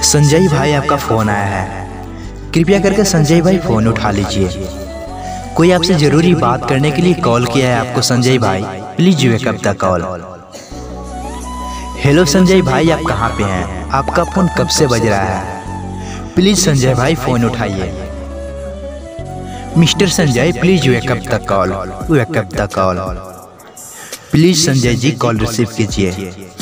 संजय भाई, आपका फ़ोन आया है। कृपया करके संजय भाई फ़ोन उठा लीजिए। कोई आपसे ज़रूरी बात करने के लिए कॉल किया है आपको संजय भाई, please wake up the call. Hello Sanjay भाई, आप कहाँ पे हैं? आपका फ़ोन कब से बज रहा है? प्लीज़ संजय भाई फ़ोन उठाइए। Mister Sanjay, please wake up the call, wake up the call. Please Sanjay ji call receive कीजिए।